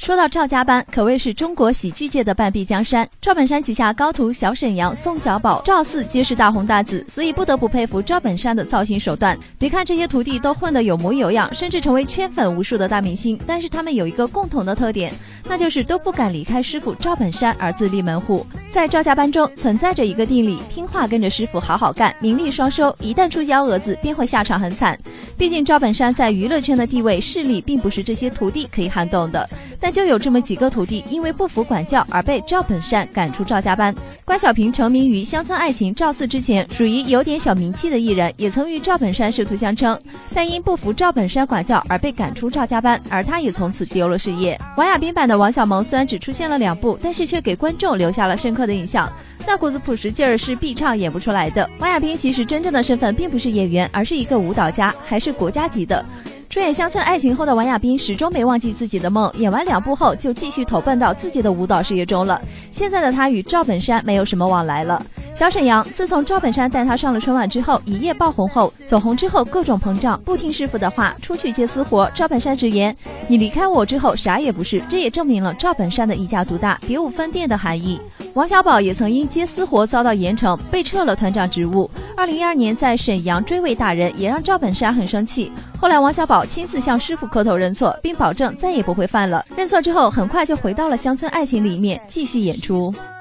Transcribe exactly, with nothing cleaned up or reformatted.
说到赵家班，可谓是中国喜剧界的半壁江山。赵本山旗下高徒小沈阳、宋小宝、赵四皆是大红大紫，所以不得不佩服赵本山的造型手段。别看这些徒弟都混得有模有样，甚至成为圈粉无数的大明星，但是他们有一个共同的特点，那就是都不敢离开师傅赵本山而自立门户。在赵家班中存在着一个定理，听话跟着师傅好好干，名利双收，一旦出幺蛾子便会下场很惨。毕竟赵本山在娱乐圈的地位势力并不是这些徒弟可以撼动的，但就有这么几个徒弟因为不服管教而被赵本山赶出赵家班。关晓萍成名于《乡村爱情》赵四之前，属于有点小名气的艺人，也曾与赵本山师徒相称，但因不服赵本山管教而被赶出赵家班，而他也从此丢了事业。王亚斌版的王小蒙虽然只出现了两部，但是却给观众留下了深刻的印象。那股子朴实劲儿是必唱演不出来的。王亚斌其实真正的身份并不是演员，而是一个舞蹈家，还是国家级的。出演《乡村爱情》后的王亚斌始终没忘记自己的梦，演完两部后就继续投奔到自己的舞蹈事业中了。现在的他与赵本山没有什么往来了。小沈阳自从赵本山带他上了春晚之后，一夜爆红后，走红之后各种膨胀，不听师傅的话，出去接私活。赵本山直言：“你离开我之后啥也不是。”这也证明了赵本山的一家独大，别无分店的含义。王小宝也曾因接私活遭到严惩，被撤了团长职务。二零一二年在沈阳追尾打人，也让赵本山很生气。后来王小宝亲自向师傅磕头认错，并保证再也不会犯了。认错之后，很快就回到了《乡村爱情》里面继续演出。